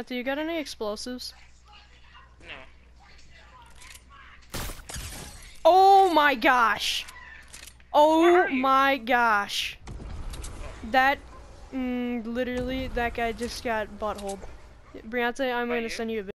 Brianna, you got any explosives? No. Oh my gosh! Oh my gosh! That, literally, that guy just got buttholed. Brianna, I'm gonna send you a video.